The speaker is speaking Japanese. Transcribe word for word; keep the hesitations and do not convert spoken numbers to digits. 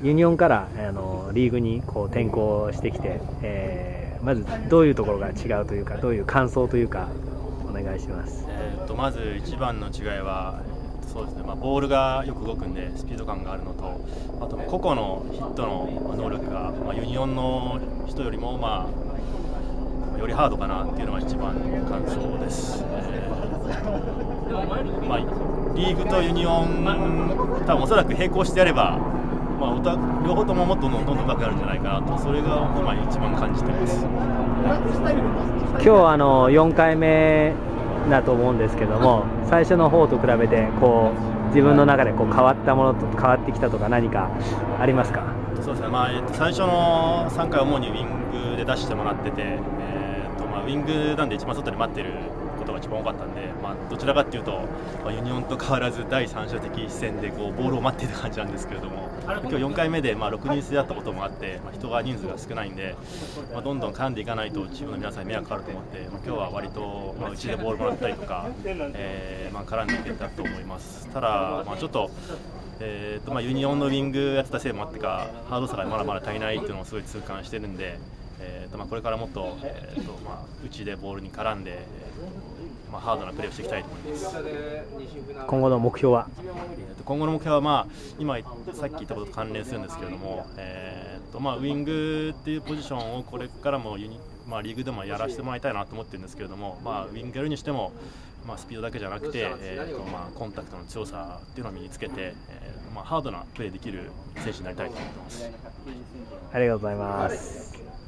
ユニオンからあのリーグにこう転向してきて、えー、まずどういうところが違うというか、どういう感想というかお願いします。 えー、とまず一番の違いは、えー、とそうですね、まあ、ボールがよく動くんでスピード感があるのと、あと個々のヒットの能力が、まあ、ユニオンの人よりも、まあ、よりハードかなっていうのが一番の感想です。えーまあ、リーグとユニオン多分おそらく並行してやれば、まあ、おた両方とももっとどんどん上手くなるんじゃないかなと、それが今一番感じてます。 今日あのよんかいめだと思うんですけども、最初の方と比べてこう自分の中でこう変わったものと変わってきたとか何かありますか？ そうですね、まあえっと、最初のさんかい主にウィングで出してもらってて、えーっとまあ、ウィングなんで一番外で待ってることが一番多かったんで、まあ、どちらかというと、まあ、ユニオンと変わらず第三者的視線でこうボールを待っていた感じなんですけれども、今日よんかいめでまあろくにん制だったこともあって、まあ、人が人数が少ないんで、まあ、どんどん絡んでいかないとチームの皆さんに迷惑かかると思って、まあ、今日は割と、まあ、うちでボールもらったりとか、えーまあ、絡んでいけたと思います。ただ、まあ、ちょっとえーとまあ、ユニオンのウィングやってたせいもあってか、ハードさがまだまだ足りないっていうのをすごい痛感してるんで、えーとまあ、これからもっと、えーとまあ、内でボールに絡んで、えーまあ、ハードなプレーをしていきたいと思います。 今後の目標は？ えーと今後の目標は、まあ、今さっき言ったことと関連するんですけれども、えーとまあ、ウィングっていうポジションをこれからもユニ、まあ、リーグでもやらせてもらいたいなと思ってるんですけれども、まあ、ウィングやるにしても、まあ、スピードだけじゃなくて、えーとまあ、コンタクトの強さっていうのを身につけて、えーまあ、ハードなプレーできる選手になりたいと思ってます。 ありがとうございます。